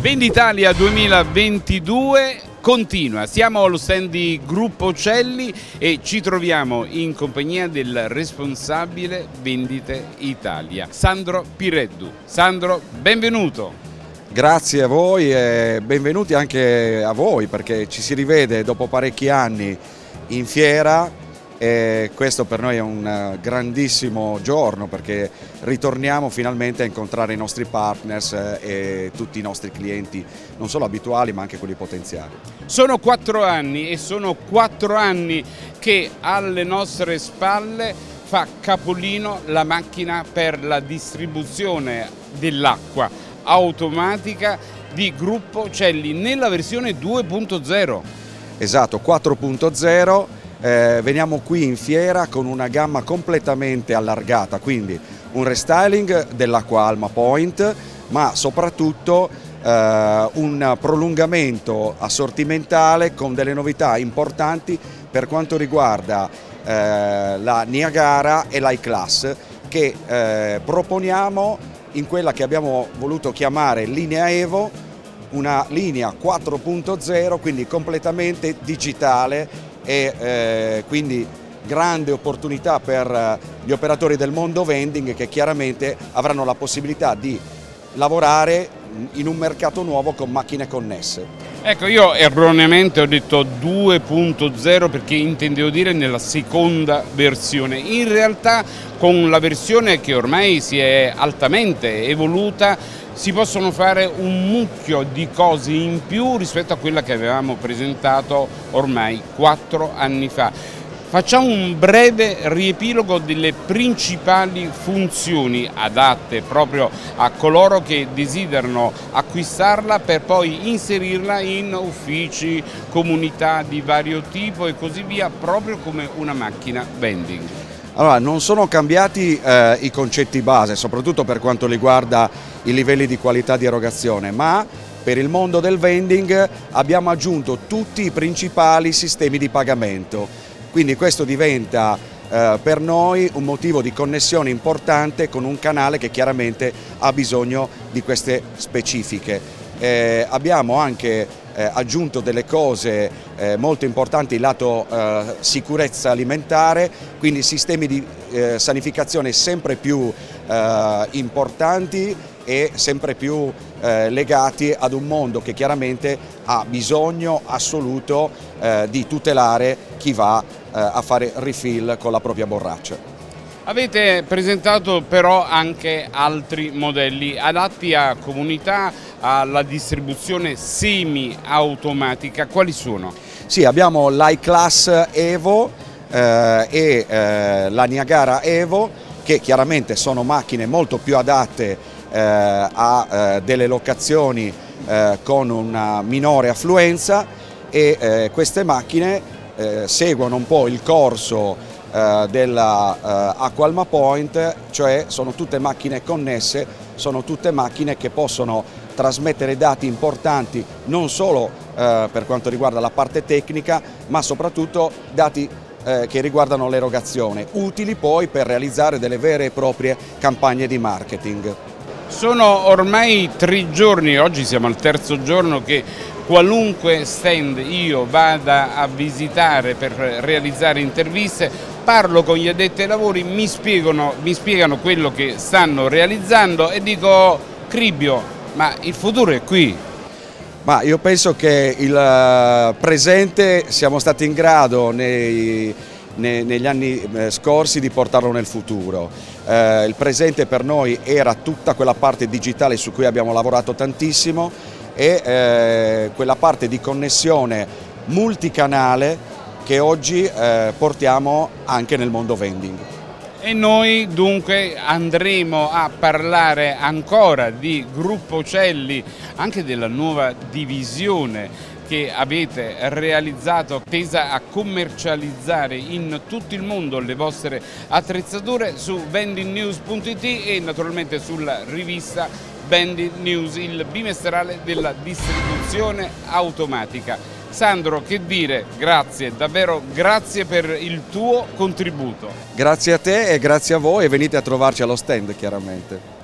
Venditalia 2022 continua, siamo allo stand di Gruppo Celli e ci troviamo in compagnia del responsabile Vendite Italia, Sandro Pireddu. Sandro, benvenuto! Grazie a voi e benvenuti anche a voi, perché ci si rivede dopo parecchi anni in fiera e questo per noi è un grandissimo giorno, perché ritorniamo finalmente a incontrare i nostri partners e tutti i nostri clienti, non solo abituali ma anche quelli potenziali. Sono 4 anni e sono 4 anni che alle nostre spalle fa capolino la macchina per la distribuzione dell'acqua automatica di Gruppo Celli nella versione 2.0. Esatto, 4.0. Veniamo qui in fiera con una gamma completamente allargata, quindi un restyling dell'acqua Alma Point, ma soprattutto un prolungamento assortimentale con delle novità importanti per quanto riguarda la Niagara e l'I-Class, che proponiamo in quella che abbiamo voluto chiamare linea Evo, una linea 4.0, quindi completamente digitale e quindi grande opportunità per gli operatori del mondo vending, che chiaramente avranno la possibilità di lavorare in un mercato nuovo con macchine connesse. Ecco, io erroneamente ho detto 2.0 perché intendevo dire nella seconda versione. In realtà con la versione che ormai si è altamente evoluta si possono fare un mucchio di cose in più rispetto a quella che avevamo presentato ormai 4 anni fa. Facciamo un breve riepilogo delle principali funzioni adatte proprio a coloro che desiderano acquistarla per poi inserirla in uffici, comunità di vario tipo e così via, proprio come una macchina vending. Allora, non sono cambiati i concetti base, soprattutto per quanto riguarda i livelli di qualità di erogazione, ma per il mondo del vending abbiamo aggiunto tutti i principali sistemi di pagamento. Quindi questo diventa per noi un motivo di connessione importante con un canale che chiaramente ha bisogno di queste specifiche. Abbiamo anche aggiunto delle cose molto importanti lato sicurezza alimentare, quindi sistemi di sanificazione sempre più importanti e sempre più legati ad un mondo che chiaramente ha bisogno assoluto di tutelare chi va a fare refill con la propria borraccia. Avete presentato però anche altri modelli adatti a comunità, alla distribuzione semi-automatica. Quali sono? Sì, abbiamo l'I-Class Evo e la Niagara Evo, che chiaramente sono macchine molto più adatte a delle locazioni con una minore affluenza e queste macchine seguono un po' il corso della Acqua Alma Point, cioè sono tutte macchine connesse, sono tutte macchine che possono trasmettere dati importanti non solo per quanto riguarda la parte tecnica, ma soprattutto dati che riguardano l'erogazione, utili poi per realizzare delle vere e proprie campagne di marketing. Sono ormai 3 giorni, oggi siamo al 3° giorno, che qualunque stand io vada a visitare per realizzare interviste, parlo con gli addetti ai lavori, mi spiegano quello che stanno realizzando e dico: Cribbio, ma il futuro è qui. Ma io penso che il presente siamo stati in grado negli anni scorsi di portarlo nel futuro. Il presente per noi era tutta quella parte digitale su cui abbiamo lavorato tantissimo e quella parte di connessione multicanale che oggi portiamo anche nel mondo vending. E noi dunque andremo a parlare ancora di Gruppo Celli, anche della nuova divisione che avete realizzato tesa a commercializzare in tutto il mondo le vostre attrezzature, su vendingnews.it e naturalmente sulla rivista Vending News, il bimestrale della distribuzione automatica. Sandro, che dire, grazie, davvero grazie per il tuo contributo. Grazie a te e grazie a voi, e venite a trovarci allo stand chiaramente.